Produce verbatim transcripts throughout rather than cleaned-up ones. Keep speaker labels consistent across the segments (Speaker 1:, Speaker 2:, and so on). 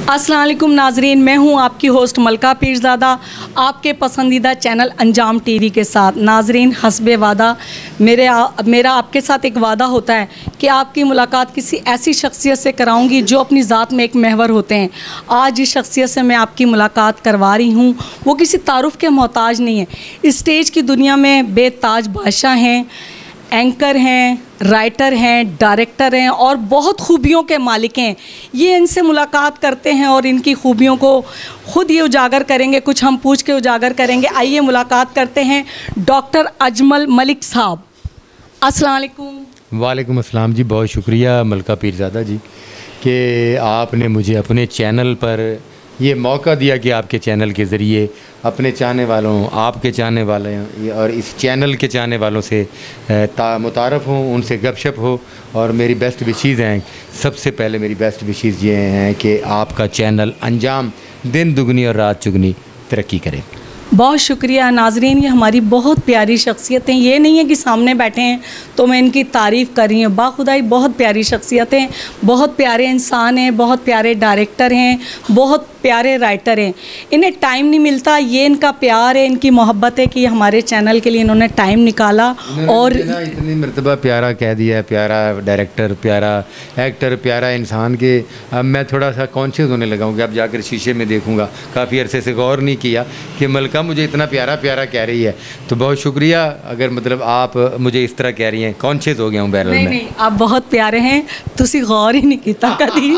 Speaker 1: अस्सलाम वालेकुम नाजरीन, मैं हूं आपकी होस्ट मलका पीरज़ादा आपके पसंदीदा चैनल अंजाम टीवी के साथ। नाजरीन, हस्बे वादा मेरे आ, मेरा आपके साथ एक वादा होता है कि आपकी मुलाकात किसी ऐसी शख्सियत से कराऊंगी जो अपनी ज़ात में एक महवर होते हैं। आज जिस शख्सियत से मैं आपकी मुलाकात करवा रही हूँ वो किसी तारुफ के मोहताज नहीं है। स्टेज की दुनिया में बेताज बादशाह हैं, एंकर हैं, राइटर हैं, डायरेक्टर हैं और बहुत खूबियों के मालिक हैं। ये इनसे मुलाकात करते हैं और इनकी खूबियों को ख़ुद ये उजागर करेंगे, कुछ हम पूछ के उजागर करेंगे। आइए मुलाकात करते हैं डॉक्टर अजमल मलिक साहब। अस्सलाम वालेकुम।
Speaker 2: वालेकुम अस्सलाम जी, बहुत शुक्रिया मलका पीरज़ादा जी कि आपने मुझे अपने चैनल पर ये मौका दिया कि आपके चैनल के ज़रिए अपने चाहने वालों, आपके चाहने वाले और इस चैनल के चाहने वालों से मुतारफ़ हूँ, उनसे गपशप हो और मेरी बेस्ट विशेज़ हैं। सबसे पहले मेरी बेस्ट विशेज़ ये हैं कि आपका चैनल अंजाम दिन दुगनी और रात चुगनी तरक्की करे।
Speaker 1: बहुत शुक्रिया नाजरीन, ये हमारी बहुत प्यारी शख्सियतें, ये नहीं है कि सामने बैठे हैं तो मैं इनकी तारीफ़ कर रही हूँ। बाखुदाई बहुत प्यारी शख्सियतें, बहुत प्यारे इंसान हैं, बहुत प्यारे डायरेक्टर हैं, बहुत प्यारे राइटर हैं। इन्हें टाइम नहीं मिलता, ये इनका प्यार है, इनकी मोहब्बत है कि हमारे चैनल के लिए इन्होंने टाइम निकाला। और
Speaker 2: इतनी मरतबा प्यारा कह दिया, प्यारा डायरेक्टर, प्यारा एक्टर, प्यारा इंसान के अब मैं थोड़ा सा कॉन्शियस होने लगा हूँ कि अब जाकर शीशे में देखूँगा। काफ़ी अरसे से गौर नहीं किया कि मलका मुझे इतना प्यारा प्यारा कह रही है, तो बहुत शुक्रिया। अगर मतलब आप मुझे इस तरह कह रही हैं, कॉन्शियस हो गया हूँ बैरल में।
Speaker 1: नहीं, आप बहुत प्यारे हैं, तुसी गौर ही नहीं किया कभी।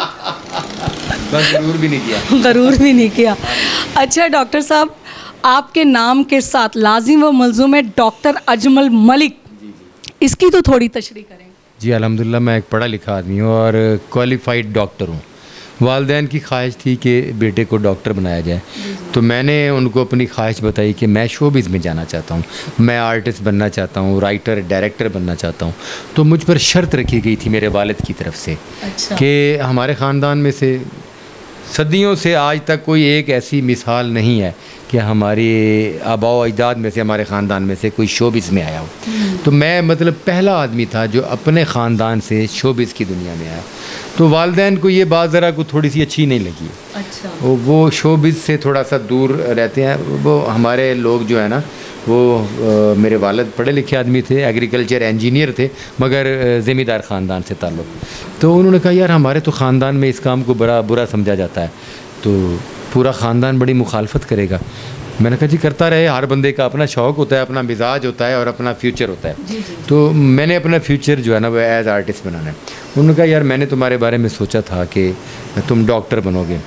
Speaker 2: बस ज़रूर भी नहीं किया,
Speaker 1: ज़रूर भी नहीं किया। अच्छा डॉक्टर साहब, आपके नाम के साथ लाजिम व मलजूम है डॉक्टर अजमल मलिक, इसकी तो थोड़ी तशरीह करें।
Speaker 2: जी अल्हम्दुलिल्लाह, मैं एक पढ़ा लिखा आदमी हूँ और क्वालिफाइड डॉक्टर हूँ। वालिदैन की ख्वाहिश थी कि बेटे को डॉक्टर बनाया जाए, तो मैंने उनको अपनी ख्वाहिश बताई कि मैं शोबिज़ में जाना चाहता हूँ, मैं आर्टिस्ट बनना चाहता हूँ, राइटर डायरेक्टर बनना चाहता हूँ। तो मुझ पर शर्त रखी गई थी मेरे वालिद की तरफ से। अच्छा। कि हमारे ख़ानदान में से सदियों से आज तक कोई एक ऐसी मिसाल नहीं है कि हमारे आबाओ अजदाद में से, हमारे ख़ानदान में से कोई शोबिज़ में आया हो। तो मैं मतलब पहला आदमी था जो अपने ख़ानदान से शोबिज़ की दुनिया में आया। तो वालिदैन को ये बात ज़रा को थोड़ी सी अच्छी नहीं लगी। अच्छा। वो वो शोबिज़ से थोड़ा सा दूर रहते हैं। वो हमारे लोग जो है ना, वो आ, मेरे वालिद पढ़े लिखे आदमी थे, एग्रीकल्चर इंजीनियर थे, मगर ज़मींदार ख़ानदान से ताल्लुक़। तो उन्होंने कहा यार हमारे तो ख़ानदान में इस काम को बड़ा बुरा समझा जाता है, तो पूरा ख़ानदान बड़ी मुखालफत करेगा। मैंने कहा जी करता रहे, हर बंदे का अपना शौक़ होता है, अपना मिजाज होता है और अपना फ्यूचर होता है। जी जी। तो मैंने अपना फ्यूचर जो है ना वो एज़ आर्टिस्ट बनाना है। उन्होंने कहा यार मैंने तुम्हारे बारे में सोचा था कि तुम डॉक्टर बनोगे।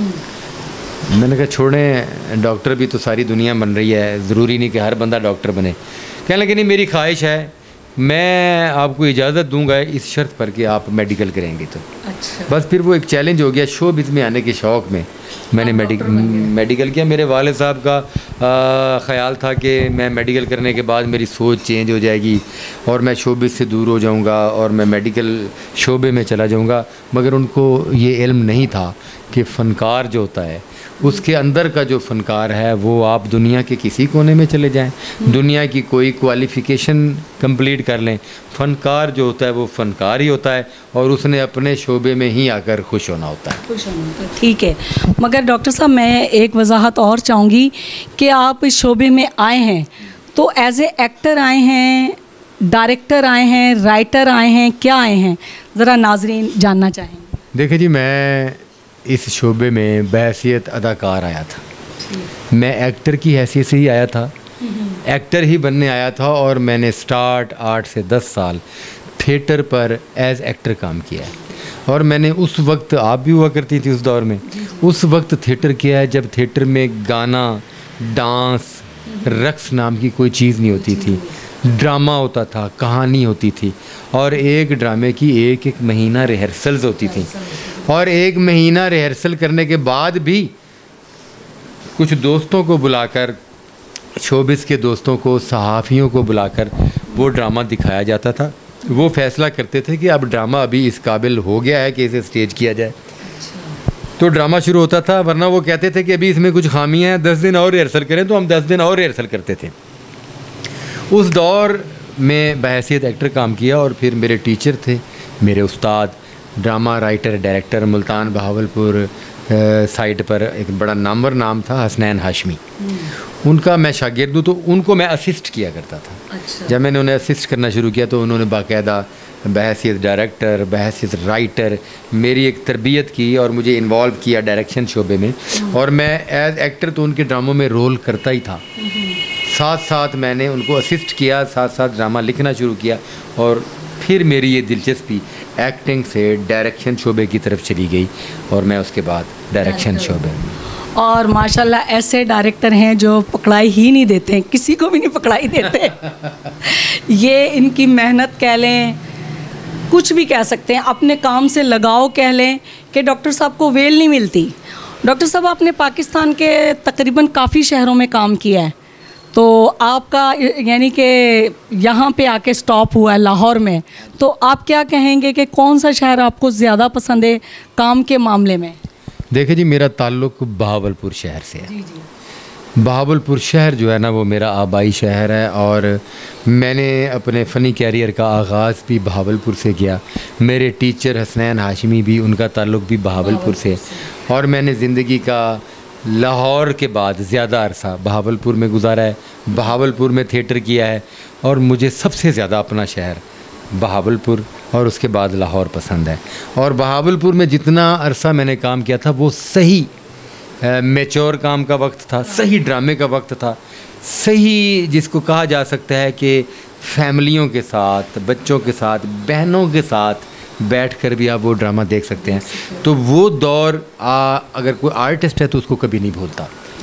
Speaker 2: मैंने कहा छोड़ें, डॉक्टर भी तो सारी दुनिया बन रही है, ज़रूरी नहीं कि हर बंदा डॉक्टर बने। कहने लगे नहीं, मेरी ख्वाहिश है, मैं आपको इजाज़त दूंगा इस शर्त पर कि आप मेडिकल करेंगे। तो अच्छा। बस फिर वो एक चैलेंज हो गया। शोबिज़ में आने के शौक़ में मैंने मेडिकल मेडिकल किया। मेरे वालिद साहब का ख़्याल था कि मैं मेडिकल करने के बाद मेरी सोच चेंज हो जाएगी और मैं शोबिज़ से दूर हो जाऊंगा और मैं मेडिकल शोबे में चला जाऊंगा, मगर उनको ये इल्म नहीं था कि फ़नकार जो होता है उसके अंदर का जो फ़नकार है वो आप दुनिया के किसी कोने में चले जाएं, दुनिया की कोई क्वालिफ़िकेशन कंप्लीट कर लें, फ़नकार जो होता है वो फ़नकार ही होता है और उसने अपने शोबे में ही आकर खुश होना होता है। खुश होना होता है,
Speaker 1: ठीक है। मगर डॉक्टर साहब मैं एक वजाहत और चाहूँगी कि आप इस शोबे में आए हैं तो एज ए एक्टर आए हैं, डायरेक्टर आए हैं, राइटर आए हैं, क्या आए हैं, ज़रा नाजरीन जानना चाहेंगे।
Speaker 2: देखिए जी, मैं इस शोबे में बहैसियत अदाकार आया था। मैं एक्टर की हैसियत से ही आया था, एक्टर ही बनने आया था और मैंने स्टार्ट आठ से दस साल थिएटर पर एज एक्टर काम किया है। और मैंने उस वक्त, आप भी हुआ करती थी उस दौर में, उस वक्त थिएटर किया है जब थिएटर में गाना, डांस, रक्स नाम की कोई चीज़ नहीं होती थी। ड्रामा होता था, कहानी होती थी और एक ड्रामे की एक एक महीना रिहर्सल्स होती थी। और एक महीना रिहर्सल करने के बाद भी कुछ दोस्तों को बुलाकर, शोबिज़ के दोस्तों को, सहाफ़ियों को बुलाकर वो ड्रामा दिखाया जाता था। वो फ़ैसला करते थे कि अब ड्रामा अभी इस काबिल हो गया है कि इसे स्टेज किया जाए। तो ड्रामा शुरू होता था, वरना वो कहते थे कि अभी इसमें कुछ खामियां हैं, दस दिन और रिहर्सल करें, तो हम दस दिन और रिहर्सल करते थे। उस दौर में बहैसियत एक्टर काम किया और फिर मेरे टीचर थे, मेरे उस्ताद drama writer director Multan Bahawalpur side पर एक बड़ा नामवर नाम था हसनैन हाशमी, उनका मैं शागिर्द हूँ, तो उनको मैं असिस्ट किया करता था।
Speaker 1: अच्छा।
Speaker 2: जब मैंने उन्हें असिस्ट करना शुरू किया तो उन्होंने बाकायदा बहैसियत डायरेक्टर, बहैसियत राइटर मेरी एक तरबियत की और मुझे इन्वॉल्व किया डायरेक्शन शोबे में, और मैं एज एक्टर तो उनके ड्रामों में रोल करता ही था, साथ साथ मैंने उनको असिस्ट किया, साथ साथ ड्रामा लिखना शुरू किया, और फिर मेरी ये दिलचस्पी एक्टिंग से डायरेक्शन शोबे की तरफ चली गई, और मैं उसके बाद डायरेक्शन शोबे।
Speaker 1: और माशाल्लाह ऐसे डायरेक्टर हैं जो पकड़ाई ही नहीं देते हैं, किसी को भी नहीं पकड़ाई देते। ये इनकी मेहनत कह लें, कुछ भी कह सकते हैं, अपने काम से लगाव कह लें कि डॉक्टर साहब को वेल नहीं मिलती। डॉक्टर साहब आपने पाकिस्तान के तकरीबन काफ़ी शहरों में काम किया है, तो आपका यानी कि यहाँ पे आके स्टॉप हुआ है लाहौर में, तो आप क्या कहेंगे कि कौन सा शहर आपको ज़्यादा पसंद है काम के मामले में?
Speaker 2: देखिए जी, मेरा ताल्लुक़ बहावलपुर शहर से है।
Speaker 1: जी जी।
Speaker 2: बहावलपुर शहर जो है ना वो मेरा आबाई शहर है, और मैंने अपने फ़नी कैरियर का आगाज़ भी बहावलपुर से किया। मेरे टीचर हसनैन हाशमी भी, उनका ताल्लुक़ भी बहावलपुर से, और मैंने ज़िंदगी का लाहौर के बाद ज़्यादा अरसा बहावलपुर में गुजारा है, बहावलपुर में थिएटर किया है, और मुझे सबसे ज़्यादा अपना शहर बहावलपुर और उसके बाद लाहौर पसंद है। और बहावलपुर में जितना अरसा मैंने काम किया था वो सही मैच्योर काम का वक्त था, सही ड्रामे का वक्त था, सही जिसको कहा जा सकता है कि फैमिलियों के साथ, बच्चों के साथ, बहनों के साथ बैठकर भी आप वो ड्रामा देख सकते हैं। तो वो दौर आ, अगर कोई आर्टिस्ट है तो उसको कभी नहीं भूलता।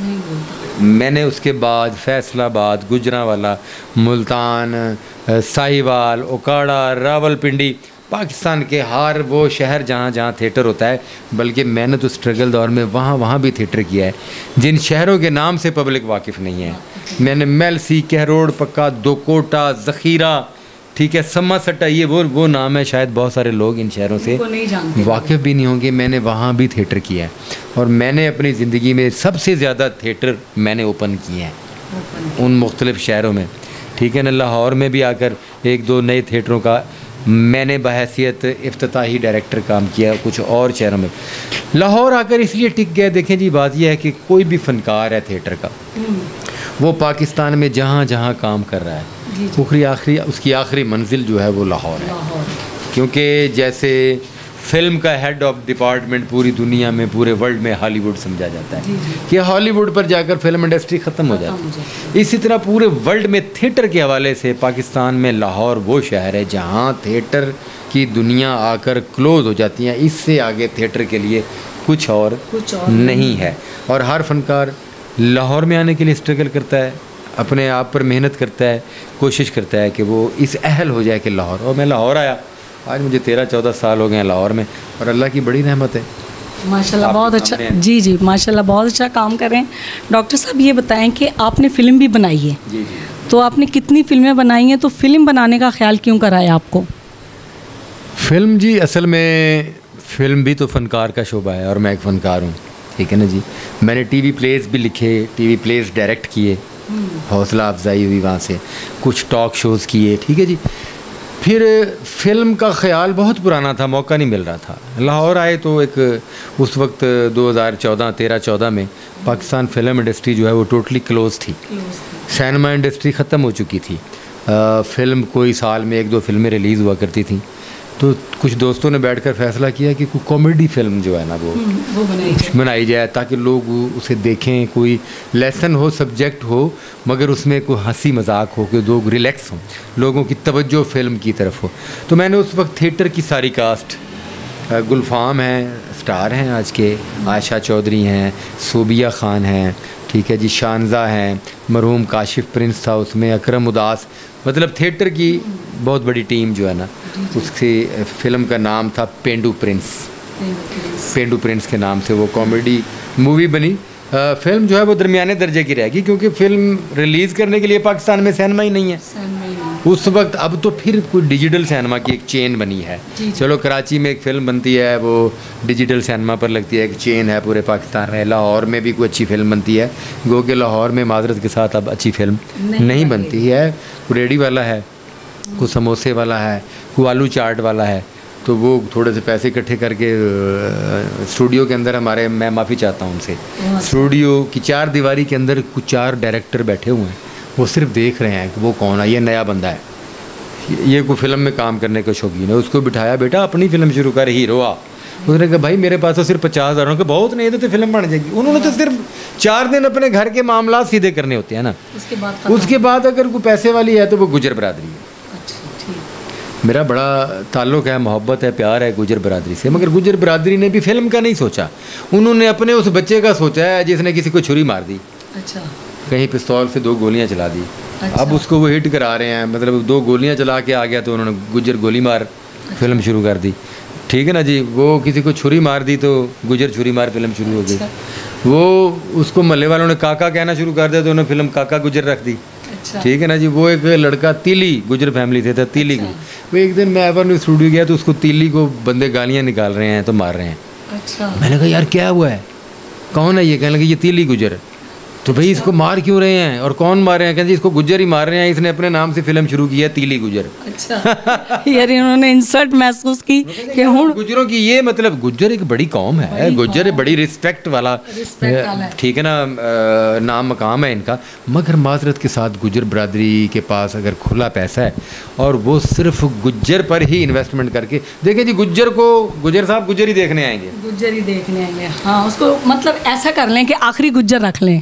Speaker 2: मैंने उसके बाद फैसलाबाद, गुजरांवाला, मुल्तान, साहिवाल, ओकाड़ा, रावलपिंडी, पाकिस्तान के हर वो शहर जहाँ जहाँ थिएटर होता है, बल्कि मैंने तो स्ट्रगल दौर में वहाँ वहाँ भी थिएटर किया है जिन शहरों के नाम से पब्लिक वाकिफ़ नहीं है। मैंने मेलसी, कहरोड़ पक्का, दोकोटा, ज़ख़ीरा, ठीक है, सम्मा सट्टा, ये वो वो नाम है, शायद बहुत सारे लोग इन शहरों से वाकिफ़ भी नहीं होंगे। मैंने वहाँ भी थिएटर किया है, और मैंने अपनी ज़िंदगी में सबसे ज़्यादा थिएटर मैंने ओपन किए हैं उन मुख्तलिफ़ शहरों में, ठीक है ना। लाहौर में भी आकर एक दो नए थिएटरों का मैंने बहैसियत इफ्तिताही डायरेक्टर काम किया, कुछ और शहरों में। लाहौर आकर इसलिए टिक गया, देखें जी, बात यह है कि कोई भी फ़नकार है थिएटर का, वो पाकिस्तान में जहाँ जहाँ काम कर रहा है, उसकी आखिरी उसकी आखिरी मंजिल जो है वो लाहौर है। क्योंकि जैसे फ़िल्म का हेड ऑफ डिपार्टमेंट पूरी दुनिया में, पूरे वर्ल्ड में हॉलीवुड समझा जाता है कि हॉलीवुड पर जाकर फिल्म इंडस्ट्री ख़त्म हो जाती है, इसी तरह पूरे वर्ल्ड में थिएटर के हवाले से पाकिस्तान में लाहौर वो शहर है जहाँ थिएटर की दुनिया आकर क्लोज़ हो जाती है। इससे आगे थिएटर के लिए कुछ और, कुछ और नहीं है। और हर फनकार लाहौर में आने के लिए स्ट्रगल करता है, अपने आप पर मेहनत करता है, कोशिश करता है कि वो इस अहल हो जाए कि लाहौर। और मैं लाहौर आया, आज मुझे तेरह चौदह साल हो गए हैं लाहौर में, और अल्लाह की बड़ी रहमत है
Speaker 1: माशाल्लाह। बहुत अच्छा, जी जी माशाल्लाह, बहुत अच्छा काम कर रहे हैं। डॉक्टर साहब ये बताएं कि आपने फ़िल्म भी बनाई है,
Speaker 2: जी जी,
Speaker 1: तो आपने कितनी फ़िल्में बनाई हैं, तो फ़िल्म बनाने का ख्याल क्यों कराया आपको?
Speaker 2: फ़िल्म जी, असल में फ़िल्म भी तो फ़नकार का शोबा है, और मैं एक फ़नकार हूँ, ठीक है ना जी। मैंने टीवी प्लेज़ भी लिखे, टीवी प्लेज़ डायरेक्ट किए, हौसला अफजाई हुई वहाँ से, कुछ टॉक शोज़ किए, ठीक है जी। फिर फ़िल्म का ख़्याल बहुत पुराना था, मौका नहीं मिल रहा था। लाहौर आए तो एक उस वक्त दो हज़ार चौदह तेरह चौदह में पाकिस्तान फ़िल्म इंडस्ट्री जो है वो टोटली क्लोज़ थी, सिनेमा इंडस्ट्री ख़त्म हो चुकी थी। फ़िल्म कोई साल में एक दो फिल्में रिलीज़ हुआ करती थी, तो कुछ दोस्तों ने बैठकर फ़ैसला किया कि कोई कॉमेडी फ़िल्म जो है ना वो,
Speaker 1: वो बनाई जाए
Speaker 2: बनाई जाए ताकि लोग उसे देखें, कोई लेसन हो, सब्जेक्ट हो, मगर उसमें कोई हंसी मजाक हो, कि लोग रिलैक्स हों, लोगों की तवज्जो फ़िल्म की तरफ हो। तो मैंने उस वक्त थिएटर की सारी कास्ट, गुलफाम हैं, स्टार हैं आज के, आयशा चौधरी हैं, सोबिया ख़ान हैं, ठीक है जी, शानजा हैं, मरहूम काशिफ प्रिंस था उसमें, अकरम उदास, मतलब थिएटर की बहुत बड़ी टीम जो है ना, उसकी फ़िल्म का नाम था पेंडू प्रिंस। पेंडू प्रिंस के नाम से वो कॉमेडी मूवी बनी। फ़िल्म जो है वो दरमियाने दर्जे की रहेगी, क्योंकि फ़िल्म रिलीज़ करने के लिए पाकिस्तान में सिनेमा ही नहीं है उस वक्त। अब तो फिर कोई डिजिटल सिनेमा की एक चेन बनी है। चलो कराची में एक फ़िल्म बनती है, वो डिजिटल सिनेमा पर लगती है, एक चेन है पूरे पाकिस्तान में। लाहौर में भी कोई अच्छी फ़िल्म बनती है, गो के लाहौर में माजरत के साथ अब अच्छी फ़िल्म नहीं, नहीं बनती है। कोई रेडी वाला है, कोई समोसे वाला है, कोई आलू चाट वाला है, तो वो थोड़े से पैसे इकट्ठे करके स्टूडियो के अंदर हमारे, मैं माफ़ी चाहता हूँ उनसे, स्टूडियो की चार दीवारी के अंदर कुछ चार डायरेक्टर बैठे हुए हैं, वो सिर्फ देख रहे हैं कि वो कौन है, ये नया बंदा है, ये कोई फिल्म में काम करने का शौकीन है। उसको बिठाया, बेटा अपनी फिल्म शुरू कर, हीरो आ। उसने कहा भाई मेरे पास तो सिर्फ पचास हज़ार, बहुत नहीं तो, तो फिल्म बन जाएगी। उन्होंने तो सिर्फ चार दिन अपने घर के मामला सीधे करने होते हैं ना, उसके बाद उसके बाद अगर कोई पैसे वाली है तो वो गुजर बरादरी है। मेरा बड़ा ताल्लुक़ है, मोहब्बत है, प्यार है गुजर बरादरी से, मगर गुजर बरादरी ने भी फिल्म का नहीं सोचा, उन्होंने अपने उस बच्चे का सोचा है जिसने किसी को छुरी मार दी। अच्छा। कहीं पिस्तौल से दो गोलियां चला दी। अच्छा। अब उसको वो हिट करा रहे हैं, मतलब दो गोलियां चला के आ गया तो उन्होंने गुजर गोली मार। अच्छा। फिल्म शुरू कर दी, ठीक है ना जी। वो किसी को छुरी मार दी तो गुजर छुरी मार फिल्म शुरू हो गई। अच्छा। वो उसको महल्ले वालों ने काका कहना शुरू कर दिया तो उन्होंने फिल्म काका गुजर रख दी। अच्छा। ठीक है ना जी। वो एक लड़का तीली, गुजर फैमिली से था तीली। अच्छा। वो एक दिन मैं एवर स्टूडियो गया तो उसको तीली को बंदे गालियाँ निकाल रहे हैं तो मार रहे हैं। अच्छा। मैंने कहा यार क्या हुआ है, कौन है ये? कहने लगे ये तीली गुजर। तो भाई इसको मार क्यों रहे हैं और कौन मार रहे हैं? कहते इसको गुजर ही मार रहे हैं, इसने अपने नाम से फिल्म शुरू की है तीली गुजर। अच्छा। यार इन्होंने इंसल्ट महसूस की कि हुण गुजरों की, ये मतलब गुजर एक बड़ी कौम है, गुजर बड़ी रिस्पेक्ट वाला, ठीक है ना, नाम मकाम है इनका। मगर माजरत के साथ गुजर बरादरी के पास अगर खुला पैसा है और वो सिर्फ गुजर पर ही इन्वेस्टमेंट करके, देखें जी गुजर को, गुजर साहब गुजर ही देखने आएंगे, गुजर ही देखने आएंगे। हाँ, उसको मतलब ऐसा कर लें कि आखिरी गुजर रख लें।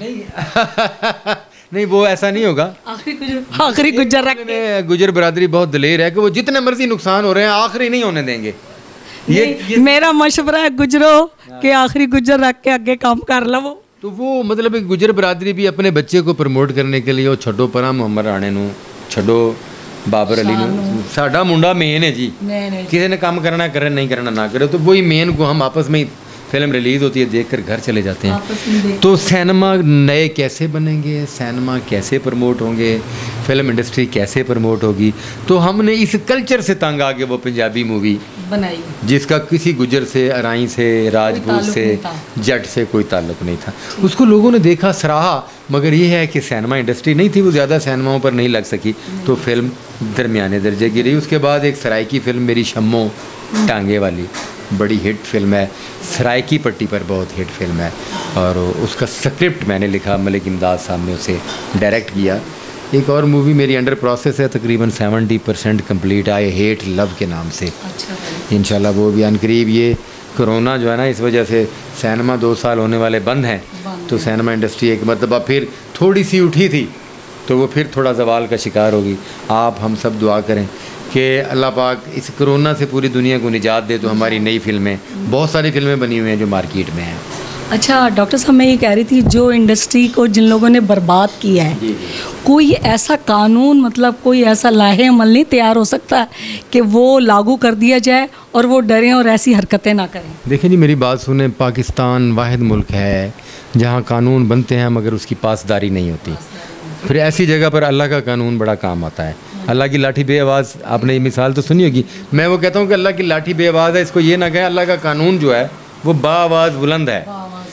Speaker 2: नहीं वो ऐसा नहीं होगा, आखिरी गुजर, आखिरी गुजर रख के। गुजर बरादरी बहुत दलेर है कि वो जितने मर्जी नुकसान हो रहे हैं आखिरी नहीं होने देंगे। ये, ये मेरा मशवरा है गुजरो कि आखिरी गुजर रख के आगे काम कर लो। तो वो मतलब गुजर बरादरी भी अपने बच्चे को प्रमोट करने के लिए, वो छड्डो परा मोहम्मद राणे नू, छड्डो बाबर अली नू, साडा मुंडा मेन है जी, किसी ने काम करना करे, नहीं करना ना करे, तो वही मेन को हम आपस में फिल्म रिलीज़ होती है देखकर घर चले जाते हैं। तो सिनेमा नए कैसे बनेंगे, सिनेमा कैसे प्रमोट होंगे, फिल्म इंडस्ट्री कैसे प्रमोट होगी? तो हमने इस कल्चर से तंग आके वो पंजाबी मूवी बनाई जिसका किसी गुजर से, अराई से, राजपूत से, जट से कोई ताल्लुक नहीं था। उसको लोगों ने देखा, सराहा, मगर ये है कि सिनेमा इंडस्ट्री नहीं थी, वो ज़्यादा सिनेमाओं पर नहीं लग सकी, तो फिल्म दरमियाने दर्जे की रही। उसके बाद एक सराइकी फिल्म मेरी शम्मो टांगे वाली, बड़ी हिट फिल्म है, सराइकी पट्टी पर बहुत हिट फिल्म है, और उसका स्क्रिप्ट मैंने लिखा, मलिक इमदाद साहब ने उसे डायरेक्ट किया। एक और मूवी मेरी अंडर प्रोसेस है, तकरीबन seventy percent complete, I hate love के नाम से। अच्छा। इंशाल्लाह वो भी अनकरीब, ये कोरोना जो है ना, इस वजह से सिनेमा दो साल होने वाले बंद हैं, तो सिनेमा इंडस्ट्री एक मरतबा फिर थोड़ी सी उठी थी तो वो फिर थोड़ा जवाल का शिकार होगी। आप हम सब दुआ करें कि अल्लाह पाक इस कोरोना से पूरी दुनिया को निजात दे, तो हमारी नई फिल्में, बहुत सारी फिल्में बनी हुई हैं जो मार्केट में हैं। अच्छा डॉक्टर साहब, मैं ये कह रही थी, जो इंडस्ट्री को जिन लोगों ने बर्बाद किया है, कोई ऐसा कानून, मतलब कोई ऐसा लाहे अमल नहीं तैयार हो सकता कि वो लागू कर दिया जाए और वो डरें और ऐसी हरकतें ना करें? देखिए जी, मेरी बात सुने, पाकिस्तान वाहिद मुल्क है जहाँ कानून बनते हैं मगर उसकी पासदारी नहीं होती। फिर ऐसी जगह पर अल्लाह का कानून बड़ा काम आता है। अल्लाह की लाठी बेआवाज़, आपने ये मिसाल तो सुनी होगी। मैं वो कहता हूँ कि अल्लाह की लाठी बेआवाज़ है, इसको ये ना कहें अल्लाह का कानून जो है वो बाआवाज़ बुलंद है।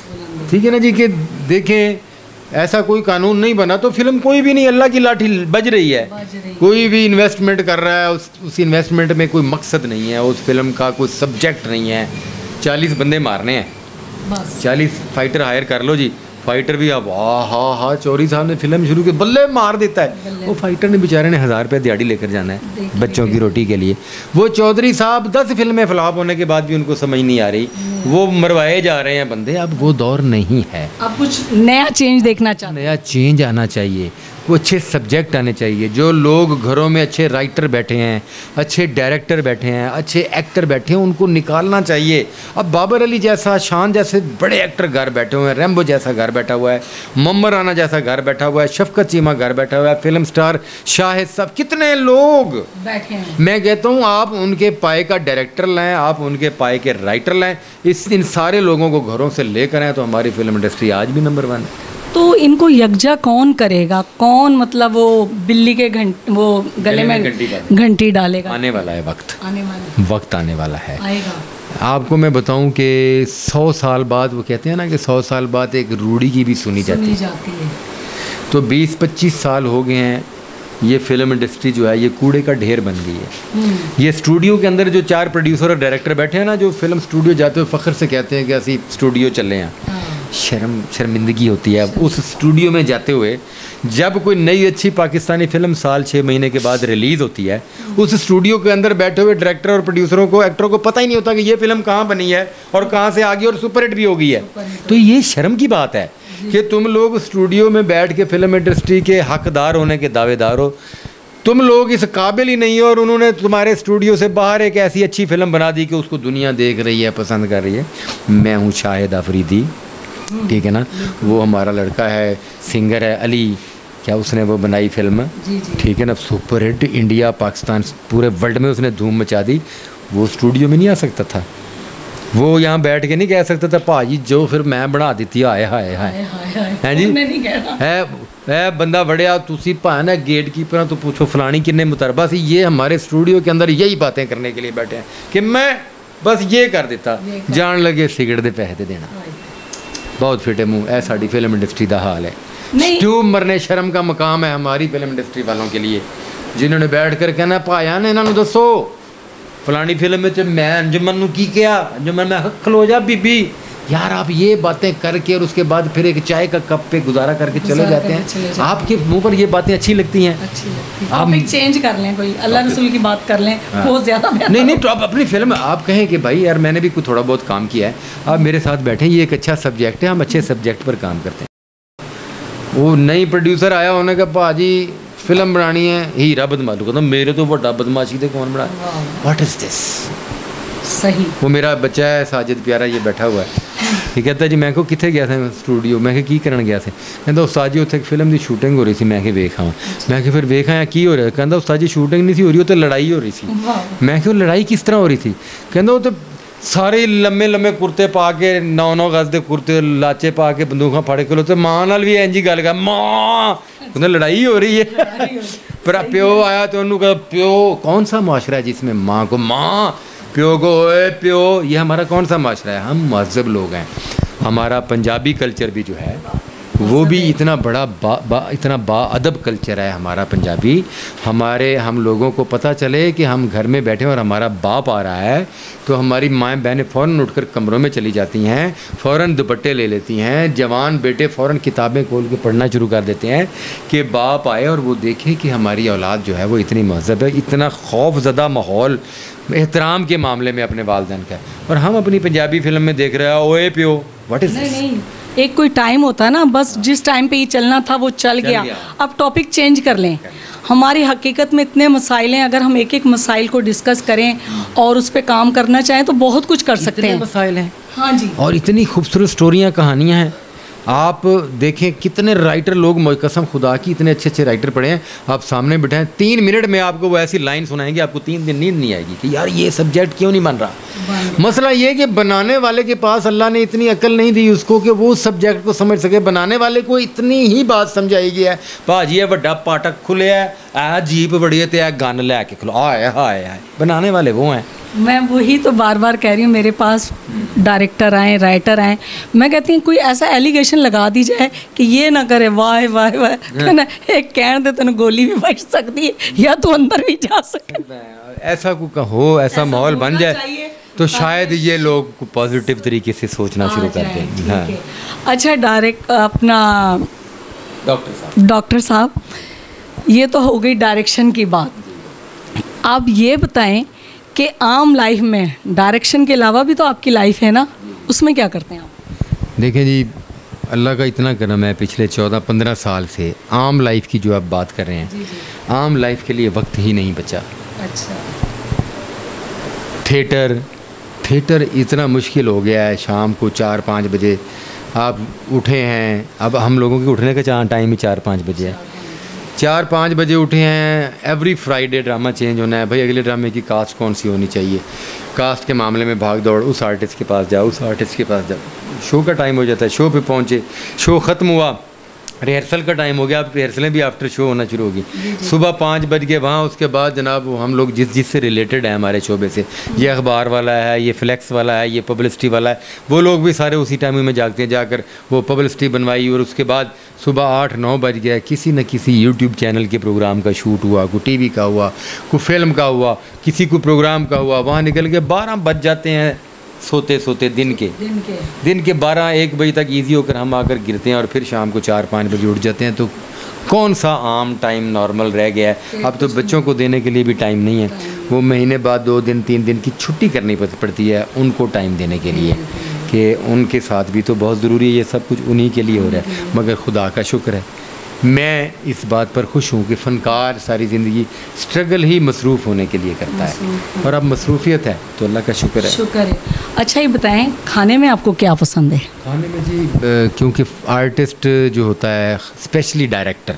Speaker 2: ठीक है ना जी, कि देखें ऐसा कोई कानून नहीं बना तो फिल्म कोई भी नहीं, अल्लाह की लाठी बज रही है, कोई भी इन्वेस्टमेंट कर रहा है, उस उस इन्वेस्टमेंट में कोई मकसद नहीं है, उस फिल्म का कोई सब्जेक्ट नहीं है। चालीस बंदे मारने हैं, चालीस फाइटर हायर कर लो जी, फाइटर भी अब हाँ हाँ हाँ चौधरी साहब ने फिल्म शुरू की, बल्ले मार देता है। वो फाइटर ने बेचारे ने हज़ार रुपये दिहाड़ी लेकर जाना है बच्चों की रोटी के लिए। वो चौधरी साहब दस फिल्में फ्लॉप होने के बाद भी उनको समझ नहीं आ रही, वो मरवाए जा रहे हैं बंदे। अब वो दौर नहीं है, अब कुछ नया चेंज देखना चाहिए, नया चेंज आना चाहिए, वो अच्छे सब्जेक्ट आने चाहिए। जो लोग घरों में अच्छे राइटर बैठे हैं, अच्छे डायरेक्टर बैठे हैं, अच्छे एक्टर बैठे हैं, उनको निकालना चाहिए। अब बाबर अली जैसा, शान जैसे बड़े एक्टर घर बैठे हुए हैं, रैम्बो जैसा घर बैठा हुआ है, मोहम्मद राना जैसा घर बैठा हुआ है, शफकत चीमा घर बैठा हुआ है, फिल्म स्टार शाहिद साहब, कितने लोग बैठे हैं। मैं कहता हूँ आप उनके पाए का डायरेक्टर लाएँ, आप उनके पाए के राइटर लाएँ, इस इन सारे लोगों को घरों से लेकर आएँ तो हमारी फिल्म इंडस्ट्री आज भी नंबर वन है। तो इनको यकजा कौन करेगा? कौन मतलब वो बिल्ली के घंट वो गले में घंटी डालेगा? आने वाला है वक्त, आने वाला वक्त आने वाला है, आएगा। आपको मैं बताऊं कि सौ साल बाद, वो कहते हैं ना कि सौ साल बाद एक रूढ़ी की भी सुनी जाती, सुनी जाती है। तो बीस पच्चीस साल हो गए हैं ये फिल्म इंडस्ट्री जो है ये कूड़े का ढेर बन गई है। ये स्टूडियो के अंदर जो चार प्रोड्यूसर और डायरेक्टर बैठे हैं ना, जो फिल्म स्टूडियो जाते हुए फ़ख्र से कहते हैं कि असी स्टूडियो चले हैं, शर्म शर्मिंदगी होती है उस स्टूडियो में जाते हुए। जब कोई नई अच्छी पाकिस्तानी फिल्म साल छः महीने के बाद रिलीज़ होती है, उस स्टूडियो के अंदर बैठे हुए डायरेक्टर और प्रोड्यूसरों को, एक्टरों को पता ही नहीं होता कि ये फिल्म कहाँ बनी है और कहाँ से आ गई और सुपरहिट भी हो गई है। तो ये शर्म की बात है कि तुम लोग स्टूडियो में बैठ के फिल्म इंडस्ट्री के हकदार होने के दावेदार हो। तुम लोग इस काबिल ही नहीं हो और उन्होंने तुम्हारे स्टूडियो से बाहर एक ऐसी अच्छी फिल्म बना दी कि उसको दुनिया देख रही है, पसंद कर रही है। मैं हूँ शाहिद अफरीदी, ठीक है ना, वो हमारा लड़का है, सिंगर है अली, क्या उसने वो बनाई फिल्म, ठीक है ना, सुपरहिट, इंडिया पाकिस्तान पूरे वर्ल्ड में उसने धूम मचा दी। वो स्टूडियो में नहीं आ सकता था, वो यहाँ बैठ के नहीं कह सकता था भाजी जो फिर मैं बना दी थी, आए हाय हाय हैं जी है है बंदा बढ़िया तुसी भान है गेट कीपर तो पूछो फलानी किन्ने मुतरबा सी। ये हमारे स्टूडियो के अंदर यही बातें करने के लिए बैठे हैं कि मैं बस ये कर देता, जान लगे सिगरेट दे पैसे देना। बहुत फिटे मुँह ऐ साड़ी फिल्म इंडस्ट्री का हाल है। क्यों मरने शर्म का मकाम है हमारी फिल्म इंडस्ट्री वालों के लिए, जिन्होंने बैठ कर कहना भाया ने इन्होंने दसो फलानी फिल्म में मैं अंजुमन नूं की किया, अंजुमन मैं खलो जा बीबी यार। आप ये बातें करके और उसके बाद फिर एक चाय का कप पे गुजारा करके चले जाते हैं। आपके मुंह पर ये बातें अच्छी लगती हैं?
Speaker 1: आप चेंज कर लें, कोई अल्लाह रसूल की बात कर लें, बहुत ज़्यादा
Speaker 2: नहीं नहीं। तो आप अपनी फिल्म आप कहें कि भाई यार मैंने भी कुछ थोड़ा बहुत काम किया है, आप मेरे साथ बैठे, ये एक अच्छा सब्जेक्ट है, हम अच्छे सब्जेक्ट पर काम करते हैं। वो नई प्रोड्यूसर आया उन्होंने कहा भाजी फिल्म बनानी है हीरा बदमाशू, कहता मेरे तो बड़ा बदमाशी थे कौन बना, व्हाट इज़ दिस।
Speaker 1: सही।
Speaker 2: वो मेरा बच्चा है साजिद प्यारा, ये बैठा हुआ है, ये कहता जी मैं को कितने गया था स्टूडियो, मैं कि की करन गया थे, कहता उस्ताद जी उत्थे एक फिल्म की शूटिंग हो रही थी, मैं कि वेख आवां, मैं कि फिर वेख आया की हो रहा, कहता उस्ताद जी शूटिंग नहीं थी हो रही, वो तो लड़ाई हो रही थी। मैं कि लड़ाई किस तरह हो रही थी, कहता वो तो सारे लम्मे लम्मे कुर्ते पा के नौ नौ गज के कुर्ते लाचे पा के बंदूक फाड़े के लोते माँ नाल भी इंज गल कर माँ उन्हें लड़ाई हो रही है। पर प्यो आया तो उन्होंने कहा प्यो कौन सा माशरा है जिसमें माँ को माँ, प्यो को ओए प्यो, ये हमारा कौन सा माशरा है। हम महज़ब लोग हैं, हमारा पंजाबी कल्चर भी जो है वो भी इतना बड़ा बा, बा इतना बाअदब कल्चर है हमारा पंजाबी। हमारे हम लोगों को पता चले कि हम घर में बैठे और हमारा बाप आ रहा है तो हमारी माएँ बहनें फ़ौरन उठकर कमरों में चली जाती हैं, फ़ौरन दुपट्टे ले लेती हैं, जवान बेटे फ़ौरन किताबें खोल के पढ़ना शुरू कर देते हैं कि बाप आए और वो देखे कि हमारी औलाद जो है वो इतनी महज़ब है। इतना खौफज़दा माहौल एहतराम के मामले में अपने वालिदैन का है, और हम अपनी पंजाबी फिल्म में देख रहे हैं ओए प्यो व्हाट इज़ दिस।
Speaker 1: एक कोई टाइम होता है ना, बस जिस टाइम पे ये चलना था वो चल, चल गया, गया। अब टॉपिक चेंज कर लें। हमारी हकीकत में इतने मसाइल हैं, अगर हम एक एक मसाइल को डिस्कस करें और उस पर काम करना चाहें तो बहुत कुछ कर सकते हैं।
Speaker 2: मसाइल हैं,
Speaker 1: हाँ जी,
Speaker 2: और इतनी खूबसूरत स्टोरियाँ कहानियाँ हैं। आप देखें कितने राइटर लोग, कसम खुदा की इतने अच्छे अच्छे राइटर पढ़े हैं, आप सामने बैठे हैं तीन मिनट में आपको वो ऐसी लाइन सुनाएंगे आपको तीन दिन नींद नहीं आएगी कि यार ये सब्जेक्ट क्यों नहीं बन रहा। मसला ये कि बनाने वाले के पास अल्लाह ने इतनी अकल नहीं दी उसको कि वो उस सब्जेक्ट को समझ सके। बनाने वाले को इतनी ही बात समझाएगी है भाजी ये बड़ा पाटक खुले है, आ जीप बड़ी है, तो गन लैके खलो, आए हाय हाय, बनाने वाले वो हैं।
Speaker 1: मैं वही तो बार बार कह रही हूँ, मेरे पास डायरेक्टर आए, राइटर आए, मैं कहती हूँ कोई ऐसा एलिगेशन लगा दी जाए कि ये ना करे, वाह वाह वाह, कहना एक कहन दे तेन गोली भी बच सकती है या तो अंदर भी जा सकता है।
Speaker 2: ऐसा को कहो, ऐसा माहौल बन जाए तो शायद ये लोग पॉजिटिव तरीके से सोचना शुरू कर दें। हाँ।
Speaker 1: अच्छा डायरेक्ट अपना
Speaker 2: डॉक्टर साहब
Speaker 1: डॉक्टर साहब ये तो हो गई डायरेक्शन की बात। आप ये बताएं कि आम लाइफ में डायरेक्शन के अलावा भी तो आपकी लाइफ है ना, उसमें क्या करते हैं आप?
Speaker 2: देखें जी, अल्लाह का इतना करम है, पिछले चौदह पंद्रह साल से आम लाइफ की जो आप बात कर रहे हैं, जी जी। आम लाइफ के लिए वक्त ही नहीं बचा।
Speaker 1: अच्छा।
Speaker 2: थिएटर थिएटर इतना मुश्किल हो गया है, शाम को चार पाँच बजे आप उठे हैं, अब हम लोगों के उठने का चाह टाइम ही चार पाँच बजे है, चार पाँच बजे उठे हैं, एवरी फ्राइडे ड्रामा चेंज होना है, भाई अगले ड्रामे की कास्ट कौन सी होनी चाहिए, कास्ट के मामले में भाग दौड़, उस आर्टिस्ट के पास जाओ, उस आर्टिस्ट के पास जाओ, शो का टाइम हो जाता है, शो पे पहुँचे, शो ख़त्म हुआ, रिहर्सल का टाइम हो गया, अब रिहर्सलें भी आफ्टर शो होना शुरू होगी। सुबह पाँच बज के वहाँ, उसके बाद जनाब हम लोग जिस जिससे रिलेटेड है हमारे शोबे से, ये अखबार वाला है, ये फ्लैक्स वाला है, ये पब्लिसिटी वाला है, वो लोग भी सारे उसी टाइम में जागते हैं, जाकर वो पब्लिसिटी बनवाई। और उसके बाद सुबह आठ नौ बज गया, किसी न किसी यूट्यूब चैनल के प्रोग्राम का शूट हुआ, कोई टीवी का हुआ, कोई फिल्म का हुआ, किसी को प्रोग्राम का हुआ, वहाँ निकल के बारह बज जाते हैं सोते सोते दिन के
Speaker 1: दिन के
Speaker 2: दिन के बारह एक बजे तक इजी होकर हम आकर गिरते हैं और फिर शाम को चार पाँच बजे उठ जाते हैं। तो कौन सा आम टाइम नॉर्मल रह गया है? अब तो बच्चों को देने के लिए भी टाइम नहीं है, वो महीने बाद दो दिन तीन दिन की छुट्टी करनी पड़ती है उनको टाइम देने के लिए, कि उनके साथ भी तो बहुत ज़रूरी है, ये सब कुछ उन्हीं के लिए हो रहा है। मगर खुदा का शुक्र है, मैं इस बात पर खुश हूँ कि फ़नकार सारी ज़िंदगी स्ट्रगल ही मसरूफ़ होने के लिए करता है, और अब मसरूफ़ियत है तो अल्लाह का शुक्र है।
Speaker 1: शुक्र है। अच्छा ये बताएं, खाने में आपको क्या पसंद है?
Speaker 2: खाने में जी, क्योंकि आर्टिस्ट जो होता है, स्पेशली डायरेक्टर,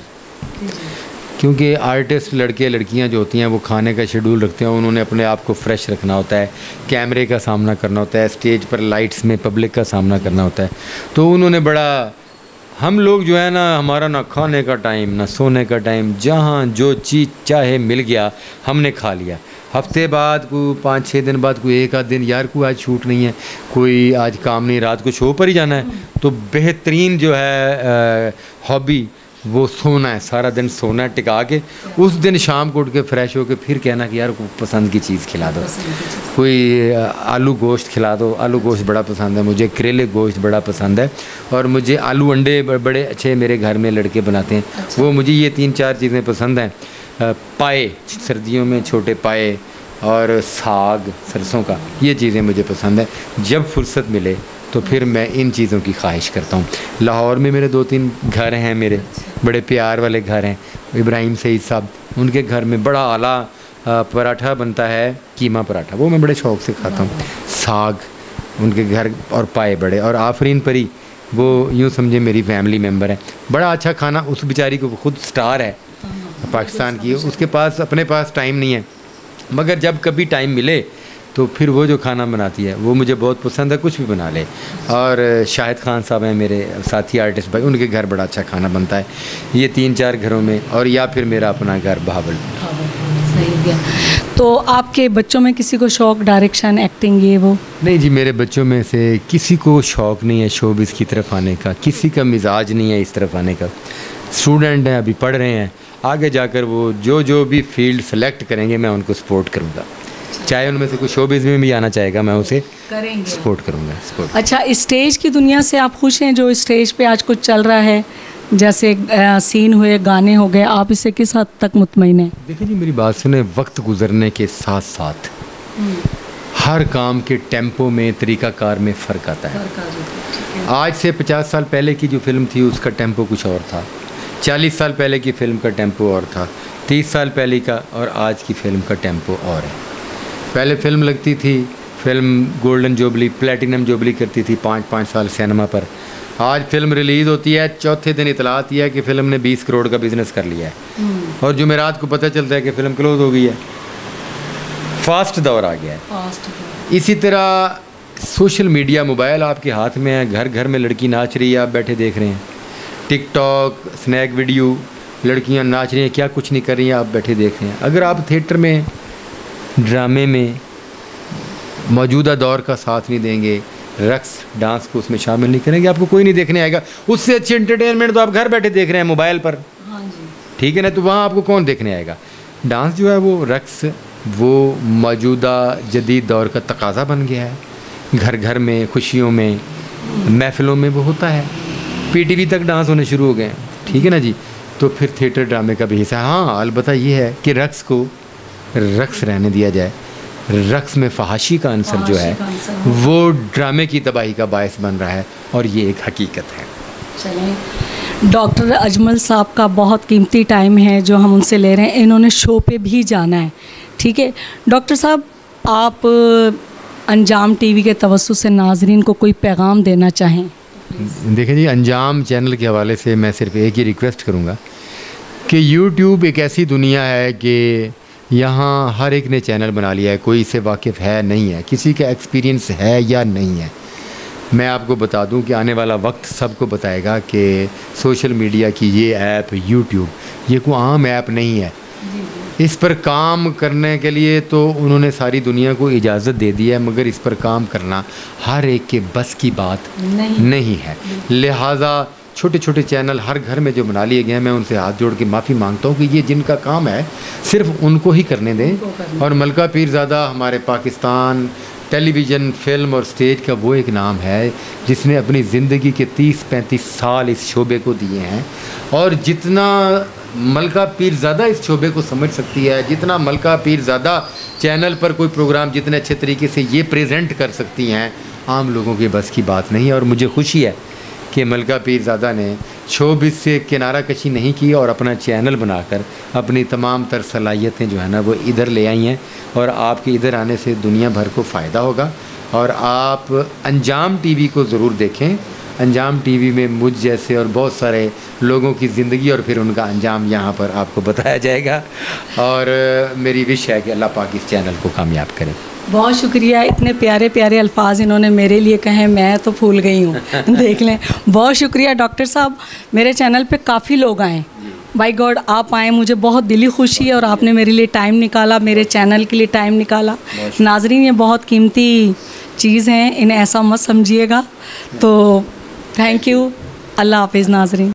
Speaker 2: क्योंकि आर्टिस्ट लड़के लड़कियां जो होती हैं वो खाने का शेड्यूल रखते हैं, उन्होंने अपने आप को फ्रेश रखना होता है, कैमरे का सामना करना होता है, स्टेज पर लाइट्स में पब्लिक का सामना करना होता है। तो उन्होंने बड़ा, हम लोग जो है ना, हमारा ना खाने का टाइम ना सोने का टाइम, जहाँ जो चीज़ चाहे मिल गया हमने खा लिया। हफ्ते बाद कोई पाँच छः दिन बाद कोई एक आध दिन, यार कोई आज शूट नहीं है, कोई आज काम नहीं, रात को शो पर ही जाना है, तो बेहतरीन जो है हॉबी वो सोना है, सारा दिन सोना है टिका के। उस दिन शाम को उठ के फ्रेश होके फिर कहना कि यार को पसंद की चीज़ खिला दो, कोई आलू गोश्त खिला दो, आलू गोश्त बड़ा पसंद है मुझे, करेले गोश्त बड़ा पसंद है, और मुझे आलू अंडे बड़े अच्छे मेरे घर में लड़के बनाते हैं। अच्छा। वो मुझे ये तीन चार चीज़ें पसंद हैं। पाए, सर्दियों में छोटे पाए, और साग सरसों का, ये चीज़ें मुझे पसंद है। जब फुर्सत मिले तो फिर मैं इन चीज़ों की ख्वाहिश करता हूँ। लाहौर में मेरे दो तीन घर हैं, मेरे बड़े प्यार वाले घर हैं, इब्राहिम सईद साहब, उनके घर में बड़ा आला पराठा बनता है, कीमा पराठा, वो मैं बड़े शौक़ से खाता हूँ। साग उनके घर, और पाए बड़े, और आफरीन परी वो यूँ समझे मेरी फैमिली मेम्बर है। बड़ा अच्छा खाना, उस बेचारी को खुद स्टार है पाकिस्तान की, उसके पास अपने पास टाइम नहीं है, मगर जब कभी टाइम मिले तो फिर वो जो खाना बनाती है वो मुझे बहुत पसंद है, कुछ भी बना ले। और शाहिद खान साहब हैं मेरे साथी आर्टिस्ट भाई, उनके घर बड़ा अच्छा खाना बनता है। ये तीन चार घरों में, और या फिर मेरा अपना घर बहावल।
Speaker 1: सही गया। तो आपके बच्चों में किसी को शौक़ डायरेक्शन, एक्टिंग, ये वो?
Speaker 2: नहीं जी, मेरे बच्चों में से किसी को शौक़ नहीं है शोबिज़ की तरफ आने का, किसी का मिजाज नहीं है इस तरफ आने का। स्टूडेंट हैं, अभी पढ़ रहे हैं, आगे जाकर वो जो जो भी फील्ड सेलेक्ट करेंगे मैं उनको सपोर्ट करूँगा, चाहे उनमें से कोई शोबिज़ में भी आना चाहेगा मैं उसे करेंगे सपोर्ट करूँगा। सपोर्ट।
Speaker 1: अच्छा, स्टेज की दुनिया से आप खुश हैं? जो स्टेज पे आज कुछ चल रहा है, जैसे आ, सीन हुए, गाने हो गए, आप इससे किस हद तक मुतमईन हैं?
Speaker 2: देखिए जी, मेरी बात सुने, वक्त गुजरने के साथ साथ हर काम के टेम्पो में, तरीक़ाकार में फ़र्क आता है। आज से पचास साल पहले की जो फिल्म थी उसका टेम्पो कुछ और था, चालीस साल पहले की फ़िल्म का टेम्पो और था, तीस साल पहले का और आज की फ़िल्म का टेम्पो और है। पहले फ़िल्म लगती थी, film golden jubilee, platinum jubilee करती थी पाँच पाँच साल सिनेमा पर। आज फिल्म रिलीज़ होती है, चौथे दिन इतला आती है कि फ़िल्म ने बीस करोड़ का बिज़नेस कर लिया है, और जुमेरात को पता चलता है कि फ़िल्म क्लोज़ हो गई है। फास्ट दौर आ गया है। इसी तरह सोशल मीडिया, मोबाइल आपके हाथ में है, घर घर में लड़की नाच रही है, आप बैठे देख रहे हैं। टिकटॉक, स्नैक वीडियो, लड़कियां नाच रही हैं, क्या कुछ नहीं कर रही हैं, आप बैठे देख रहे हैं। अगर आप थिएटर में, ड्रामे में मौजूदा दौर का साथ नहीं देंगे, रक्स डांस को उसमें शामिल नहीं करेंगे, आपको कोई नहीं देखने आएगा। उससे अच्छी एंटरटेनमेंट तो आप घर बैठे देख रहे हैं मोबाइल पर,
Speaker 1: हाँ जी,
Speaker 2: ठीक है ना, तो वहाँ आपको कौन देखने आएगा। डांस जो है वो, रक्स वो मौजूदा जदीद दौर का तकाजा बन गया है। घर घर में, खुशियों में, महफिलों में वो होता है। पीटीवी तक डांस होने शुरू हो गए हैं, ठीक है ना जी। तो फिर थिएटर ड्रामे का भी हिस्सा है। हाँ, अलबत्ता ये है कि रक्स को रक्स रहने दिया जाए। रक्स में फहाशी का अंसर जो है वो ड्रामे की तबाही का बायस बन रहा है, और ये एक हकीकत है।
Speaker 1: चलें, डॉक्टर अजमल साहब का बहुत कीमती टाइम है जो हम उनसे ले रहे हैं, इन्होंने शो पे भी जाना है, ठीक है। डॉक्टर साहब, आप अंजाम टीवी के तवज्जुह से नाजरीन को कोई पैगाम देना चाहें?
Speaker 2: देखिए जी, अंजाम चैनल के हवाले से मैं सिर्फ एक ही रिक्वेस्ट करूँगा कि यूट्यूब एक ऐसी दुनिया है कि यहाँ हर एक ने चैनल बना लिया है, कोई इससे वाकिफ़ है नहीं है, किसी का एक्सपीरियंस है या नहीं है। मैं आपको बता दूं कि आने वाला वक्त सबको बताएगा कि सोशल मीडिया की ये ऐप यूट्यूब ये कोई आम ऐप नहीं है। इस पर काम करने के लिए तो उन्होंने सारी दुनिया को इजाज़त दे दी है, मगर इस पर काम करना हर एक के बस की बात नहीं, नहीं है। लिहाजा छोटे छोटे चैनल हर घर में जो बना लिए गए हैं, मैं उनसे हाथ जोड़ के माफ़ी मांगता हूँ कि ये जिनका काम है सिर्फ उनको ही करने दें। और मलका पीरज़ादा हमारे पाकिस्तान टेलीविज़न, फिल्म और स्टेज का वो एक नाम है जिसने अपनी ज़िंदगी के तीस पैंतीस साल इस शोबे को दिए हैं। और जितना मलका पीरज़ादा इस शोबे को समझ सकती है, जितना मलका पीरज़ादा चैनल पर कोई प्रोग्राम जितने अच्छे तरीके से ये प्रेजेंट कर सकती हैं, आम लोगों के बस की बात नहीं है। और मुझे खुशी है कि मलका पीरज़ादा ने शोबिस से किनारा कशी नहीं की और अपना चैनल बनाकर अपनी तमाम तर सलाहियतें जो है ना वो इधर ले आई हैं। और आपके इधर आने से दुनिया भर को फ़ायदा होगा। और आप अंजाम टीवी को ज़रूर देखें। अंजाम टीवी में मुझ जैसे और बहुत सारे लोगों की ज़िंदगी और फिर उनका अंजाम यहाँ पर आपको बताया जाएगा। और मेरी विश है कि अल्लाह पाक इस चैनल को कामयाब करे।
Speaker 1: बहुत शुक्रिया, इतने प्यारे प्यारे अल्फाज इन्होंने मेरे लिए कहे, मैं तो फूल गई हूँ। देख लें, बहुत शुक्रिया डॉक्टर साहब। मेरे चैनल पे काफ़ी लोग आए, बाय गॉड आप आए, मुझे बहुत दिली खुशी है और आपने मेरे लिए टाइम निकाला, मेरे चैनल के लिए टाइम निकाला। नाजरीन, ये बहुत कीमती चीज़ हैं, इन्हें ऐसा मत समझिएगा। तो थैंक यू। अल्लाह हाफिज़ नाजरीन।